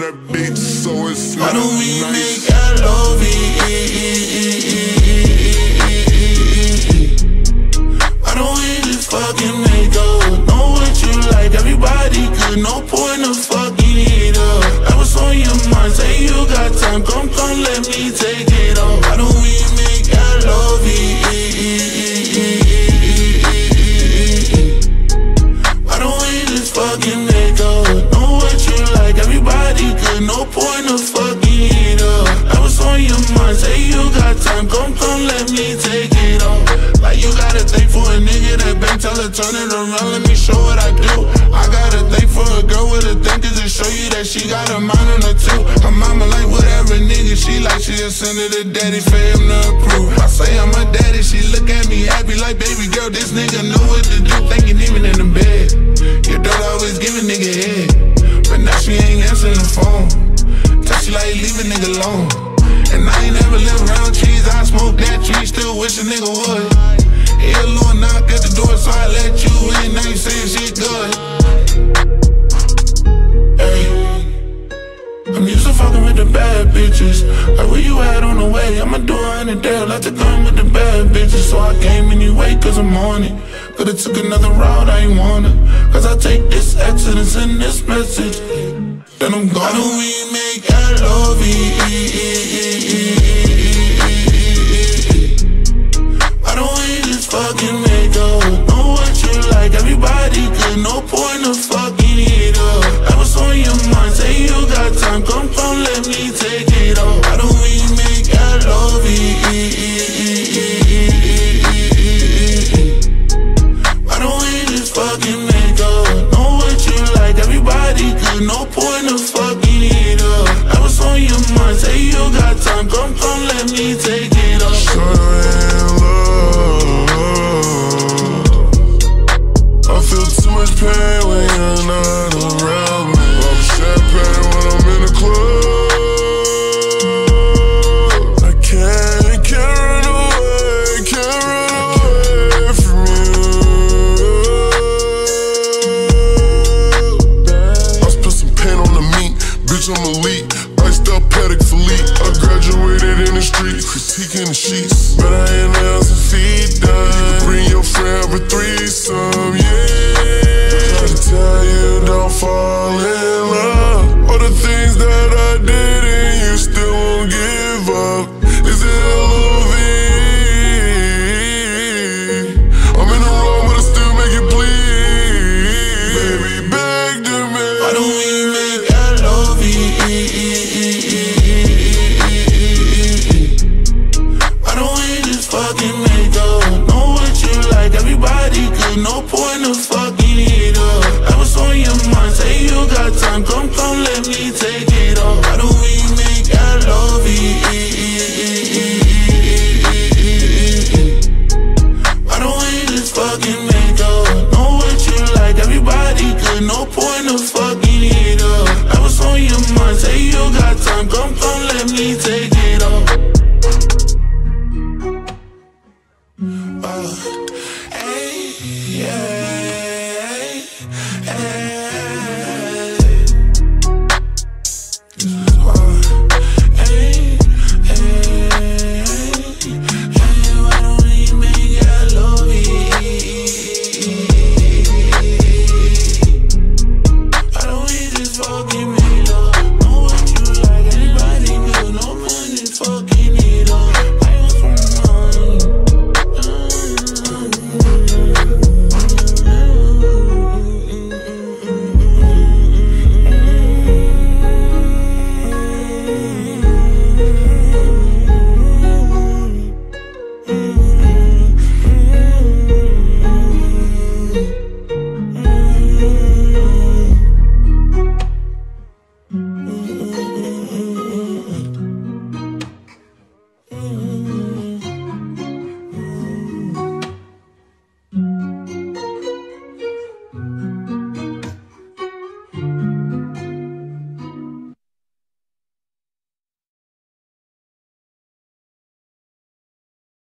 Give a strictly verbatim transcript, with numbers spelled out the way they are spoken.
that beat, so it's Why don't we nice. make L O V E? Why don't we just fucking make up? Know what you like, everybody good, no point of fucking it up. That was on your mind, say you got time, come, come, let me take it off. Why don't we make L O V E? Why don't we just fucking make up? Know what you like, everybody good, no point of fucking it up. That was on your mind, say you got time, come, come, let me take it off. Like you gotta thank for a nigga that bang, tell her turn it around, let me show what I do. I gotta thank for a girl with a thing, cause it show you that she got a mind on her too. Her mama like whatever nigga she like, she just send it to daddy for him to approve. I say I'm a daddy, she look at me happy like baby girl, this nigga know what to do. Thinking even in the bed, your daughter always give a nigga head, but now she ain't answering the phone. Tell she like leave a nigga alone. And I ain't never lived around cheese, I smoke that tree, still wish a nigga would. Yeah, a little knock at the door, so I let you in, now you saying shit good. Hey, I'm used to fucking with the bad bitches. Like where you at on the way, I'ma do her in a day, like to come with the bad bitches. So I came anyway, cause I'm on it. Could've took another route, I ain't want it. Cause I take this exodus and this message, then I'm gone. Why don't we make L O V E? Why don't we just fucking make up? Know what you like, everybody good, no point of fucking it up. That was on your mind, say you got time, come, come, let me take it off. Why don't we make L O V E? Why don't we just fucking make up? Know what you like, everybody good, no point of fucking it up. That was on your mind, say you got time, come, come, let me take it off. Show you love. I feel too much pain when you're not around me. I'm champagne when I'm in the club. I can't, can't run away, can't run away from you. I spilled some paint on the meat, bitch I'm elite. Iced out Patek Philippe, I graduated in the streets, critiquing the sheets. But I ain't nails and feet done. You can bring your friend for threesome, yeah. Try to tell you don't fall in love. All the things that I did and you still won't give up. Is it L O V E? I'm in the wrong but I still make it please. Baby, beg to me. Why don't we make L O V E? Why don't we just fucking make up? Know what you like, everybody good, no point of fucking it up. That was on your mind, say you got time, come, come, let me take it off. Why don't we make L O V E? Why don't we just fucking make up? Know what you like, everybody good, no point of fucking it up. That was on your mind, say you got time, come, come, let me take